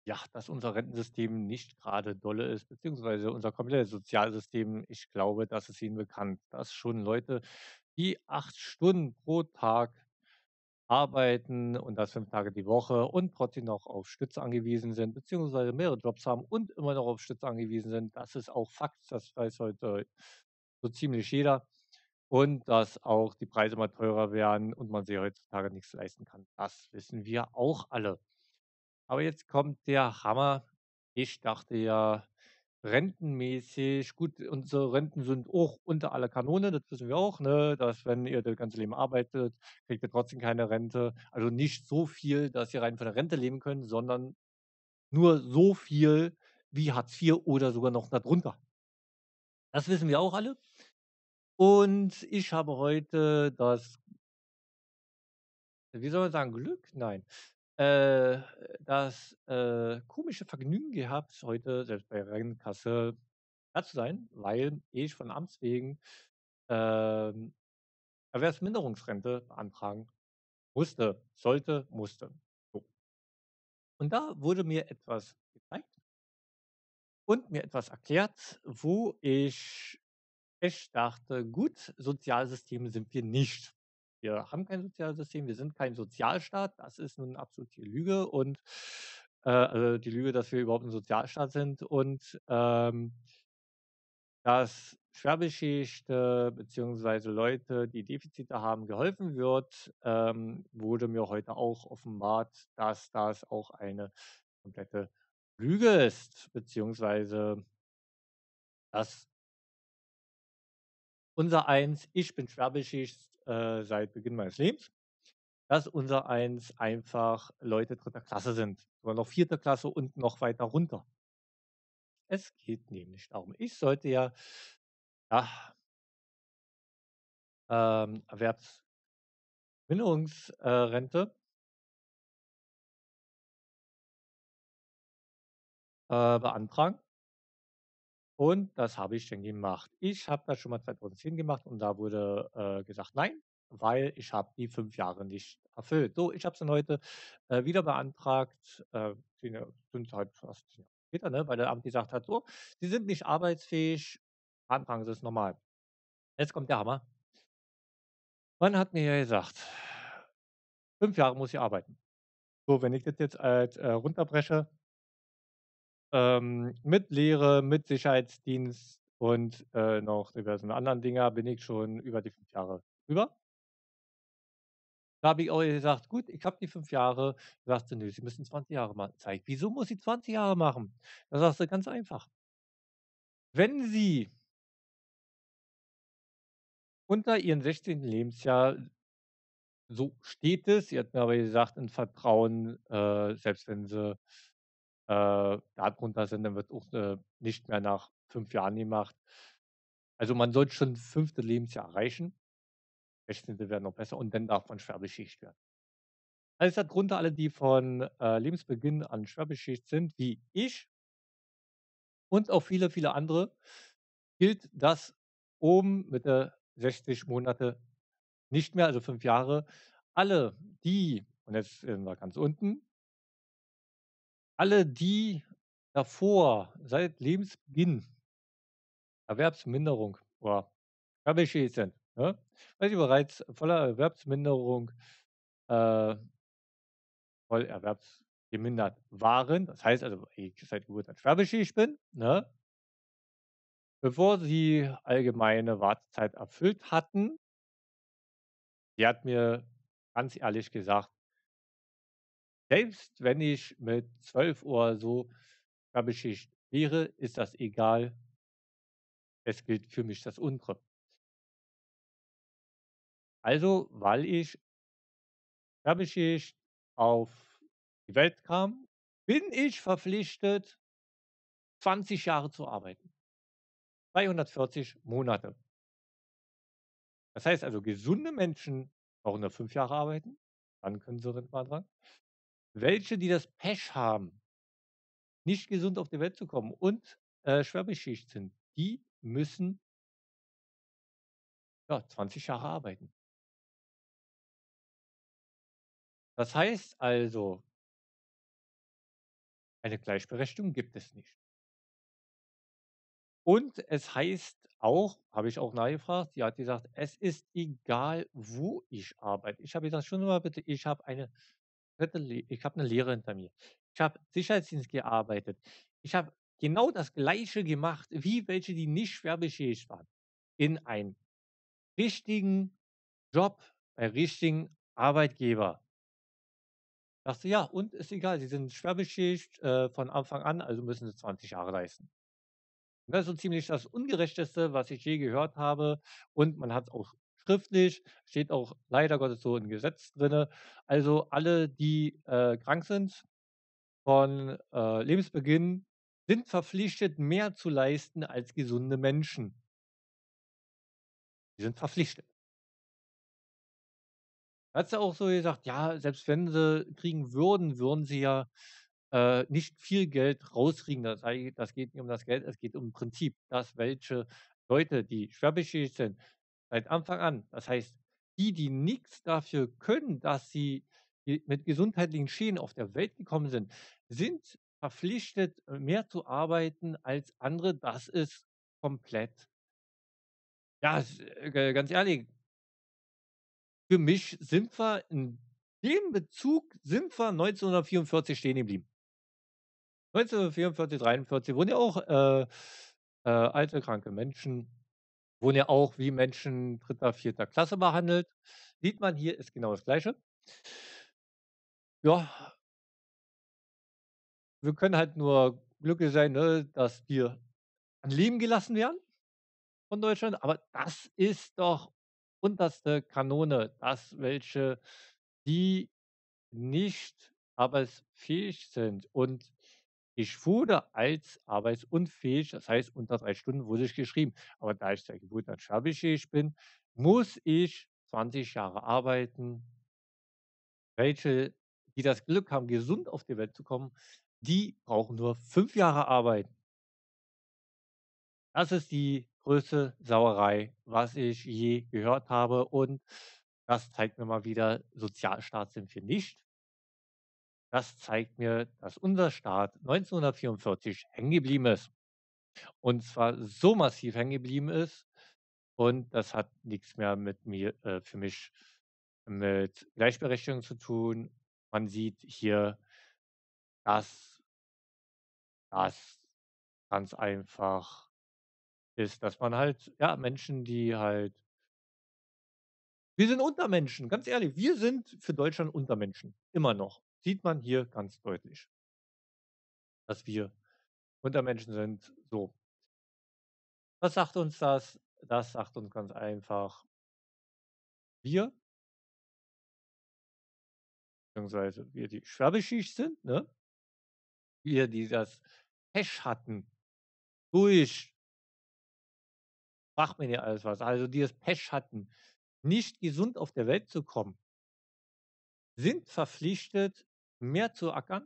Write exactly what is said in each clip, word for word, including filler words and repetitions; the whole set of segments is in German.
ja, dass unser Rentensystem nicht gerade dolle ist, beziehungsweise unser komplettes Sozialsystem. Ich glaube, das ist Ihnen bekannt, dass schon Leute, die acht Stunden pro Tag arbeiten und das fünf Tage die Woche und trotzdem noch auf Stütze angewiesen sind, beziehungsweise mehrere Jobs haben und immer noch auf Stütze angewiesen sind. Das ist auch Fakt, das weiß heute so ziemlich jeder. Und dass auch die Preise immer teurer werden und man sich heutzutage nichts leisten kann. Das wissen wir auch alle. Aber jetzt kommt der Hammer. Ich dachte ja, rentenmäßig, gut, unsere Renten sind auch unter aller Kanone, das wissen wir auch, ne? Dass, wenn ihr das ganze Leben arbeitet, kriegt ihr trotzdem keine Rente. Also nicht so viel, dass ihr rein von der Rente leben könnt, sondern nur so viel wie Hartz vier oder sogar noch darunter. Das wissen wir auch alle. Und ich habe heute das, wie soll man sagen, Glück? Nein. Äh, das, äh, komische Vergnügen gehabt, heute selbst bei der Rentenkasse da zu sein, weil ich von Amts wegen, ähm, Erwerbsminderungsrente beantragen musste, sollte, musste. So. Und da wurde mir etwas gezeigt und mir etwas erklärt, wo ich echt dachte: „Gut, Sozialsystem sind wir nicht. Wir haben kein Sozialsystem, wir sind kein Sozialstaat.“ Das ist nun absolut die Lüge und, äh, also die Lüge, dass wir überhaupt ein Sozialstaat sind und, ähm, dass Schwerbeschädigte beziehungsweise Leute, die Defizite haben, geholfen wird, ähm, wurde mir heute auch offenbart, dass das auch eine komplette Lüge ist, beziehungsweise dass unser Eins, ich bin schwerbeschädigt, äh, seit Beginn meines Lebens, dass unser Eins einfach Leute dritter Klasse sind, sogar noch vierter Klasse und noch weiter runter. Es geht nämlich darum, ich sollte ja, ja, ähm, Erwerbsminderungsrente äh, beantragen und das habe ich dann gemacht. Ich habe das schon mal zweitausendzehn gemacht und da wurde, äh, gesagt: „Nein, weil ich habe die fünf Jahre nicht erfüllt.“ So, ich habe es dann heute, äh, wieder beantragt, äh, zehn Jahre sind halt fast zehn Jahre später, ne, weil der Amt gesagt hat: „So, Sie sind nicht arbeitsfähig, beantragen Sie es normal.“ Jetzt kommt der Hammer. Man hat mir ja gesagt, fünf Jahre muss ich arbeiten. So, wenn ich das jetzt als, äh, runterbreche, ähm, mit Lehre, mit Sicherheitsdienst und, äh, noch diversen anderen Dinger bin ich schon über die fünf Jahre drüber. Da habe ich auch gesagt: „Gut, ich habe die fünf Jahre.“ Sagt sie: „Nö, Sie müssen zwanzig Jahre machen.“ Sage ich: „Wieso muss ich zwanzig Jahre machen?“ Da sagt sie: „Ganz einfach. Wenn Sie unter Ihrem sechzehnten. Lebensjahr, so steht es, sie hat mir aber gesagt, in Vertrauen, äh, selbst wenn Sie, äh, darunter sind, dann wird auch, äh, nicht mehr nach fünf Jahren gemacht. Also, man sollte schon fünfte. Lebensjahr erreichen, sechzehnte. wäre noch besser und dann darf man schwerbeschädigt werden. Alles darunter, alle, die von, äh, Lebensbeginn an schwerbeschädigt sind, wie ich und auch viele, viele andere, gilt das oben mit der sechzig Monate nicht mehr, also fünf Jahre. Alle die, und jetzt sind wir ganz unten, alle die davor seit Lebensbeginn Erwerbsminderung oder schwerbeschädigt sind, ne, weil sie bereits voller Erwerbsminderung, äh, voll erwerbsgemindert waren. Das heißt also, ich seit Geburt an schwerbeschädigt bin, ne? Bevor sie allgemeine Wartezeit erfüllt hatten, die hat mir ganz ehrlich gesagt: „Selbst wenn ich mit zwölf oder so schwerbeschädigt wäre, ist das egal. Es gilt für mich das untere.“ Also, weil ich schwerbeschädigt auf die Welt kam, bin ich verpflichtet, zwanzig Jahre zu arbeiten. zweihundertvierzig Monate. Das heißt also, gesunde Menschen brauchen nur fünf Jahre arbeiten, dann können sie Rente beantragen. Welche, die das Pech haben, nicht gesund auf die Welt zu kommen und, äh, schwerbeschädigt sind, die müssen, ja, zwanzig Jahre arbeiten. Das heißt also, Eine Gleichberechtigung gibt es nicht. Und es heißt auch, habe ich auch nachgefragt, sie hat gesagt: „Es ist egal, wo ich arbeite.“ Ich habe gesagt: „Schon mal bitte, ich habe eine dritte Le ich habe 'ne Lehre hinter mir. Ich habe Sicherheitsdienst gearbeitet. Ich habe genau das Gleiche gemacht wie welche, die nicht schwer beschädigt waren, in einem richtigen Job, bei richtigen Arbeitgeber.“ Sagte: „Ja, und ist egal, Sie sind schwer beschädigt, äh, von Anfang an, also müssen Sie zwanzig Jahre leisten.“ Das ist so ziemlich das Ungerechteste, was ich je gehört habe, und man hat's auch schriftlich, steht auch leider Gottes so im Gesetz drinne. Also, alle, die, äh, krank sind von, äh, Lebensbeginn, sind verpflichtet, mehr zu leisten als gesunde Menschen. Die sind verpflichtet. Hat sie auch so gesagt: „Ja, selbst wenn sie kriegen würden, würden sie ja, äh, nicht viel Geld rauskriegen. Das sei das geht nicht um das Geld, es geht um Prinzip, dass welche Leute, die schwerbeschädigt sind, seit Anfang an, das heißt, die, die nix dafür können, dass sie ge mit gesundheitlichen Schäden auf der Welt gekommen sind, sind verpflichtet, äh, mehr zu arbeiten als andere. Das ist komplett, ja, s äh, ganz ehrlich, für mich sind wir in dem Bezug sind wir neunzehnhundertvierundvierzig stehen geblieben. neunzehnhundertvierundvierzig, dreiundvierzig wurden ja auch, äh, äh, alte, kranke Menschen wurden ja auch wie Menschen dritter vierter Klasse behandelt. Sieht man, hier ist genau das Gleiche. Ja, wir können halt nur glücklich sein, ne, dass wir am Leben gelassen werden von Deutschland, aber das ist doch unterste Kanone, dass welche, die nicht arbeitsfähig sind, und ich wurde als arbeitsunfähig, das heißt, unter drei Stunden wurde ich geschrieben. Aber da ich seit Geburt an schwerbeschädigt bin, muss ich zwanzig Jahre arbeiten. Welche, die das Glück haben, gesund auf die Welt zu kommen, die brauchen nur fünf Jahre arbeiten. Das ist die größte Sauerei, was ich je gehört habe, und das zeigt mir mal wieder, Sozialstaat sind wir nicht. Das zeigt mir, dass unser Staat neunzehnhundertvierundvierzig hängen geblieben ist. Und zwar so massiv hängen geblieben ist, und das hat nichts mehr mit mir äh, für mich mit Gleichberechtigung zu tun. Man sieht hier, dass das ganz einfach ist, dass man halt, ja, Menschen, die halt, wir sind Untermenschen, ganz ehrlich, wir sind für Deutschland Untermenschen, immer noch. Sieht man hier ganz deutlich, dass wir Untermenschen sind. So, was sagt uns das? Das sagt uns ganz einfach, wir, beziehungsweise wir, die schwerbeschädigt sind, ne? Wir, die das Pech hatten, durch, fragt mir ja alles was, also die das Pech hatten, nicht gesund auf der Welt zu kommen, sind verpflichtet, mehr zu ackern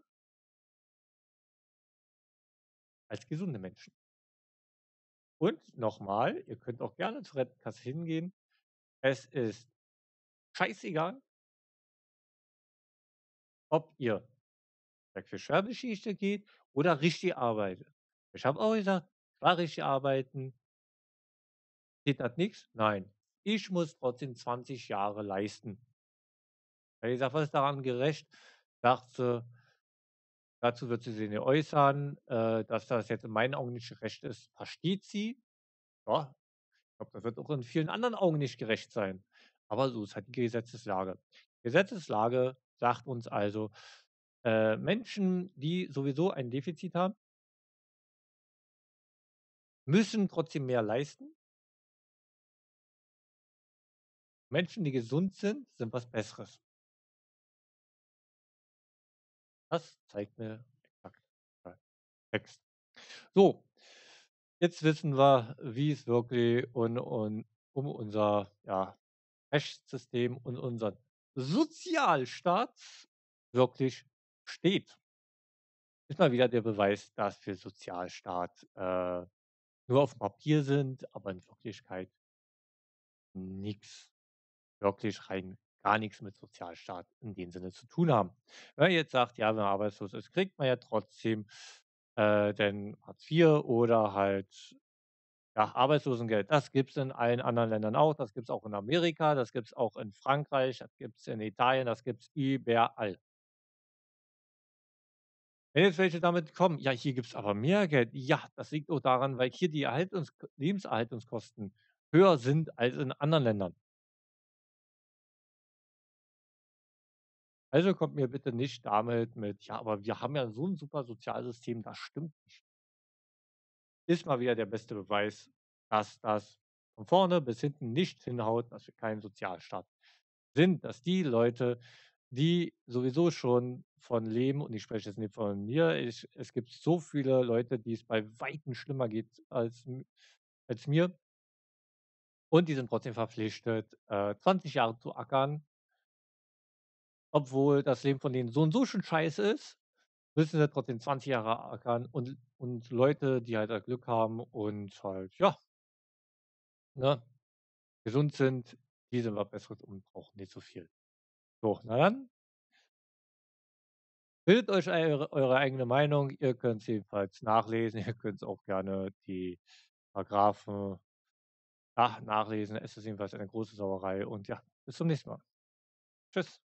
als gesunde Menschen. Und nochmal, ihr könnt auch gerne zur Rentenkasse hingehen. Es ist scheißegal, ob ihr für Schwerbeschädigte geht oder richtig arbeitet. Ich habe auch gesagt, ich war richtig arbeiten, geht das nix? Nein, ich muss trotzdem zwanzig Jahre leisten. Da habe ich gesagt: „Was ist daran gerecht?“ Sagt sie: „Dazu wird sie sich nicht äußern, äh, dass das jetzt in meinen Augen nicht gerecht ist, versteht sie.“ Ja, ich glaube, das wird auch in vielen anderen Augen nicht gerecht sein. Aber so ist halt die Gesetzeslage. Gesetzeslage sagt uns also, äh, Menschen, die sowieso ein Defizit haben, müssen trotzdem mehr leisten. Menschen, die gesund sind, sind was Besseres. Das zeigt mir exakt der Text. So, jetzt wissen wir, wie es wirklich un un um unser, ja, Rechtssystem und unseren Sozialstaat wirklich steht. Ist mal wieder der Beweis, dass wir Sozialstaat, äh, nur auf'm Papier sind, aber in Wirklichkeit nix wirklich rein gar nichts mit Sozialstaat in dem Sinne zu tun haben. Wenn man jetzt sagt, ja, wenn man arbeitslos ist, kriegt man ja trotzdem, äh, denn Hartz vier oder halt, ja, Arbeitslosengeld. Das gibt's in allen anderen Ländern auch. Das gibt's auch in Amerika, das gibt's auch in Frankreich, das gibt's in Italien, das gibt's überall. Wenn jetzt welche damit kommen: „Ja, hier gibt's aber mehr Geld.“ Ja, das liegt auch daran, weil hier die Erhaltungs Lebenserhaltungskosten höher sind als in anderen Ländern. Also kommt mir bitte nicht damit mit: „Ja, aber wir haben ja so 'n super Sozialsystem.“ Das stimmt nicht. Ist mal wieder der beste Beweis, dass das von vorne bis hinten nicht hinhaut, dass wir kein Sozialstaat sind, dass die Leute, die sowieso schon von leben, und ich spreche jetzt nicht von mir, ich es gibt so viele Leute, die es bei Weitem schlimmer geht als m als mir und die sind trotzdem verpflichtet, äh, zwanzig Jahre zu ackern obwohl das Leben von denen so und so schon scheiße ist, müssen sie trotzdem zwanzig Jahre ackern und und Leute, die halt da Glück haben und halt, ja ne, gesund sind, die sind was Besseres und brauchen nicht so viel. So, na dann bildet euch eure eure eigene Meinung. Ihr könnt's jedenfalls nachlesen. Ihr könnt's auch gerne die Paragraphen, ach, nachlesen. Es ist jedenfalls eine große Sauerei und ja, bis zum nächsten Mal. Tschüss.